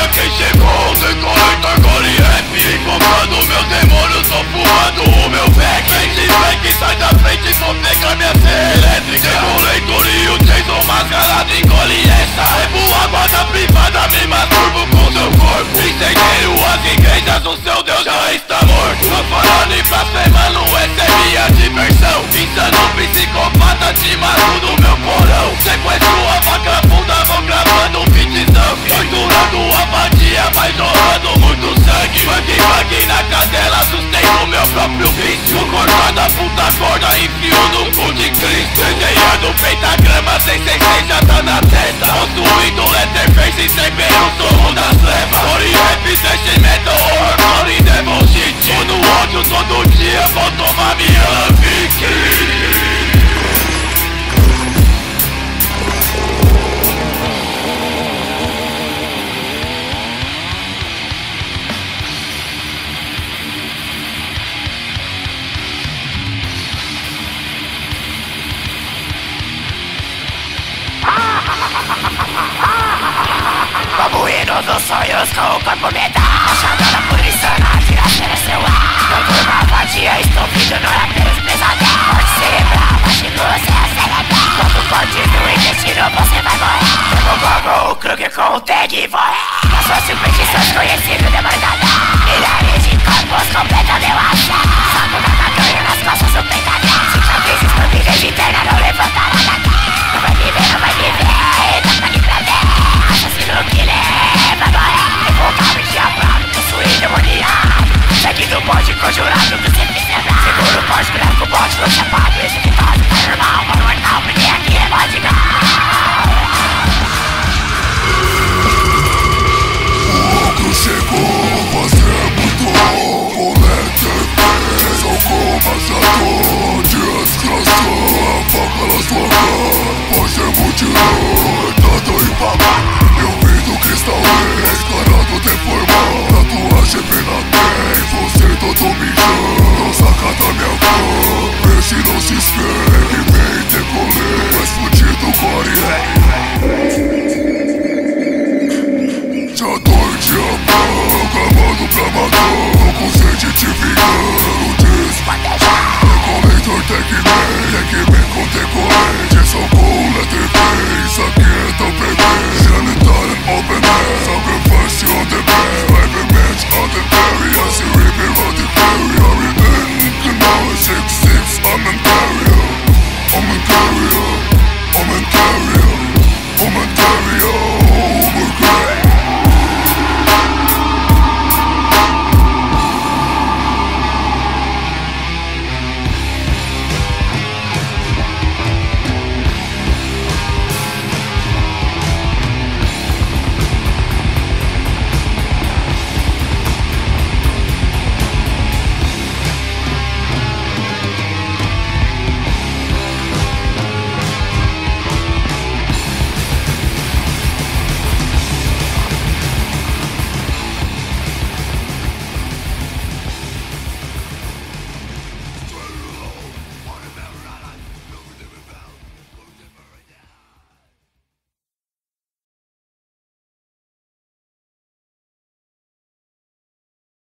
quem chegou, decorator GoreRap, invocando meus demônios, tô fumando o meu back. Vem, sai da frente, vou pegar minha fé elétrica. Decorator e o Jason mascarado engole essa. Bebo água da privada, me masturbo com seu corpo. Incendeio as igrejas, o seu Deus já está morto. Tô falando e blasfemando, essa é minha diversão. Insano, psicopata, te mato no meu porão. Sequestro a vagabunda, vou gravando um beatzão. Torturando a vadia, vai jorrando muito sangue. Bang na cadela, sustento meu próprio vício. Cortando a puta corda, enfio no cu de Cristo. Desenhando pentagrama, 666 já tá na testa. Possuindo letterface, sem ver o som das trevas. GoreRap, thrash metal, horrorcore e devil shit. Tô no ódio todo dia, vou tomar minha viking. Babuíno dos sonhos com o corpo metal. Chamando por insano, atira seu ar. Não durma vadia, estúpido, não é apenas pesadelo. Morte cerebral, machucou, você é cerebral. Quando corte no intestino, você vai morrer. Pegou o Krug com o tag e morrer. As suas superstições conhecidas demandada. Milhares de corpos completa meu azar. Saco da caganha nas costas do peitadão. Cicatrizes por vidas internas, não levantará da terra. Não vai viver, não vai viver, tá pra aqui pra ver. Assassino que leva a morrer. Revoltado, diabrado, possuído, demoniado. Segue do bonde conjurado do sempre quebrado. Segura o poste, branco, bote no chapado. Esse que faz o paranormal, monumental, porque aqui é vodka. O ogro chegou, você é muito bom. Coleta fez alguma machador. Desgraçou, a faca na sua cara. Você é mutilou, tanto em babá. Eu vi do cristal escarado deformado. Tatuagem pena tem, você todo mijão. Não saca da minha cor, vê se não se esquece.